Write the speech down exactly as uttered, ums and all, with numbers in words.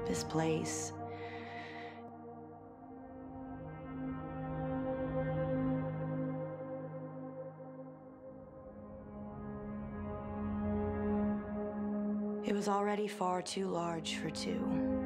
this place. It was already far too large for two.